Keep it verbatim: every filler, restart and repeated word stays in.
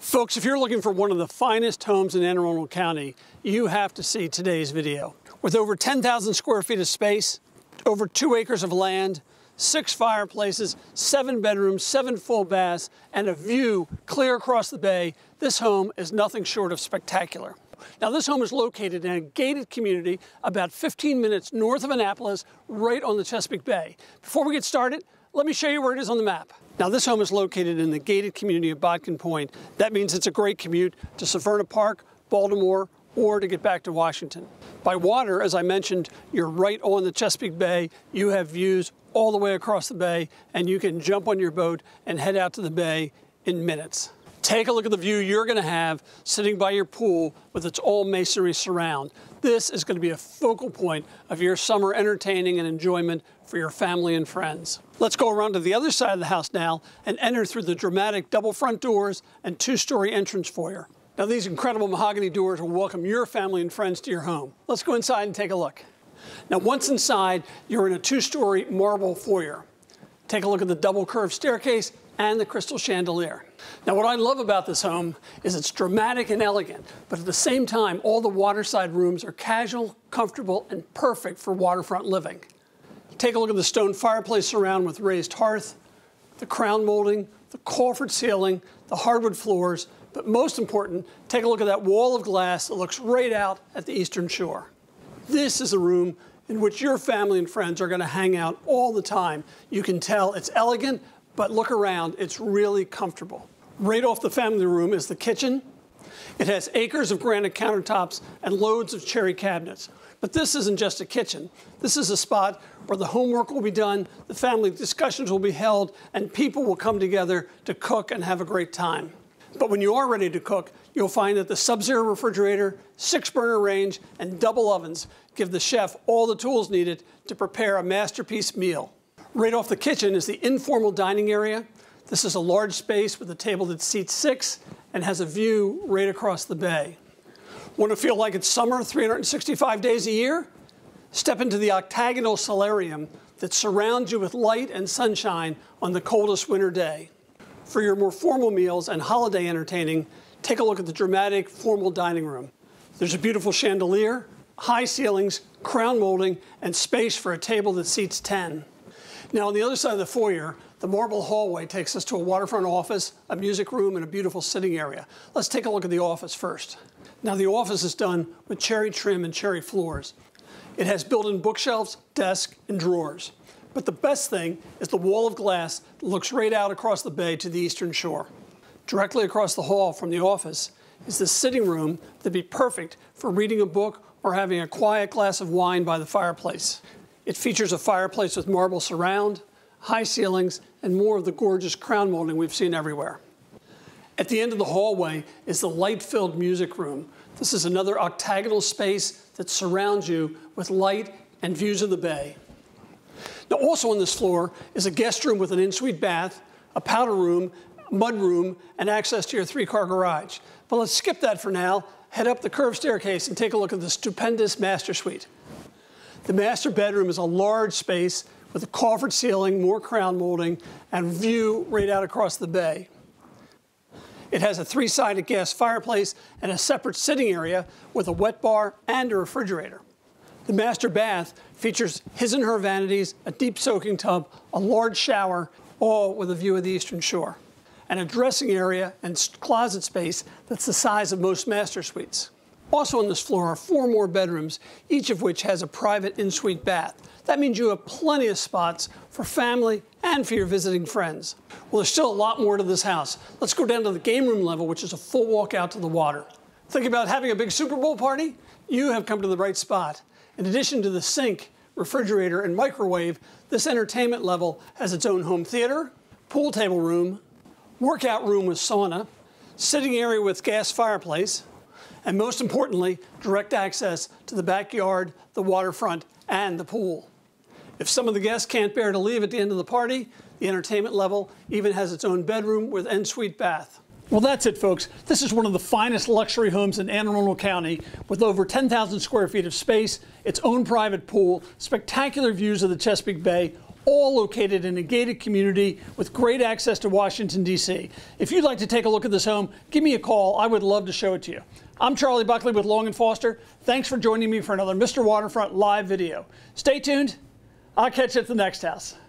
Folks, if you're looking for one of the finest homes in Anne Arundel County, you have to see today's video. With over ten thousand square feet of space, over two acres of land, six fireplaces, seven bedrooms, seven full baths, and a view clear across the bay, this home is nothing short of spectacular. Now, this home is located in a gated community about fifteen minutes north of Annapolis, right on the Chesapeake Bay. Before we get started, let me show you where it is on the map. Now, this home is located in the gated community of Bodkin Point. That means it's a great commute to Severna Park, Baltimore, or to get back to Washington. By water, as I mentioned, you're right on the Chesapeake Bay. You have views all the way across the bay, and you can jump on your boat and head out to the bay in minutes. Take a look at the view you're going to have sitting by your pool with its all masonry surround. This is going to be a focal point of your summer entertaining and enjoyment for your family and friends. Let's go around to the other side of the house now and enter through the dramatic double front doors and two-story entrance foyer. Now, these incredible mahogany doors will welcome your family and friends to your home. Let's go inside and take a look. Now, once inside, you're in a two-story marble foyer. Take a look at the double curved staircase and the crystal chandelier. Now, what I love about this home is it's dramatic and elegant, but at the same time, all the waterside rooms are casual, comfortable, and perfect for waterfront living. Take a look at the stone fireplace surround with raised hearth, the crown molding, the Crawford ceiling, the hardwood floors, but most important, take a look at that wall of glass that looks right out at the Eastern Shore. This is a room in which your family and friends are going to hang out all the time. You can tell it's elegant, but look around, it's really comfortable. Right off the family room is the kitchen. It has acres of granite countertops and loads of cherry cabinets. But this isn't just a kitchen. This is a spot where the homework will be done, the family discussions will be held, and people will come together to cook and have a great time. But when you are ready to cook, you'll find that the Sub-Zero refrigerator, six burner range, and double ovens give the chef all the tools needed to prepare a masterpiece meal. Right off the kitchen is the informal dining area. This is a large space with a table that seats six and has a view right across the bay. Want to feel like it's summer three hundred sixty-five days a year? Step into the octagonal solarium that surrounds you with light and sunshine on the coldest winter day. For your more formal meals and holiday entertaining, take a look at the dramatic formal dining room. There's a beautiful chandelier, high ceilings, crown molding, and space for a table that seats ten. Now, on the other side of the foyer, the marble hallway takes us to a waterfront office, a music room, and a beautiful sitting area. Let's take a look at the office first. Now, the office is done with cherry trim and cherry floors. It has built-in bookshelves, desk, and drawers. But the best thing is the wall of glass that looks right out across the bay to the Eastern Shore. Directly across the hall from the office is the sitting room that'd be perfect for reading a book or having a quiet glass of wine by the fireplace. It features a fireplace with marble surround, high ceilings, and more of the gorgeous crown molding we've seen everywhere. At the end of the hallway is the light-filled music room. This is another octagonal space that surrounds you with light and views of the bay. Now, also on this floor is a guest room with an in-suite bath, a powder room, mud room, and access to your three-car garage. But let's skip that for now, head up the curved staircase, and take a look at the stupendous master suite. The master bedroom is a large space with a Crawford ceiling, more crown molding, and view right out across the bay. It has a three-sided gas fireplace and a separate sitting area with a wet bar and a refrigerator. The master bath features his and her vanities, a deep soaking tub, a large shower, all with a view of the Eastern Shore, and a dressing area and closet space that's the size of most master suites. Also on this floor are four more bedrooms, each of which has a private in-suite bath. That means you have plenty of spots for family and for your visiting friends. Well, there's still a lot more to this house. Let's go down to the game room level, which is a full walk out to the water. Think about having a big Super Bowl party? You have come to the right spot. In addition to the sink, refrigerator, and microwave, this entertainment level has its own home theater, pool table room, workout room with sauna, sitting area with gas fireplace, and most importantly, direct access to the backyard, the waterfront, and the pool. If some of the guests can't bear to leave at the end of the party, the entertainment level even has its own bedroom with en-suite bath. Well, that's it, folks. This is one of the finest luxury homes in Anne Arundel County with over ten thousand square feet of space, its own private pool, spectacular views of the Chesapeake Bay, all located in a gated community with great access to Washington, D C. If you'd like to take a look at this home, give me a call. I would love to show it to you. I'm Charlie Buckley with Long and Foster. Thanks for joining me for another Mister Waterfront live video. Stay tuned. I'll catch you at the next house.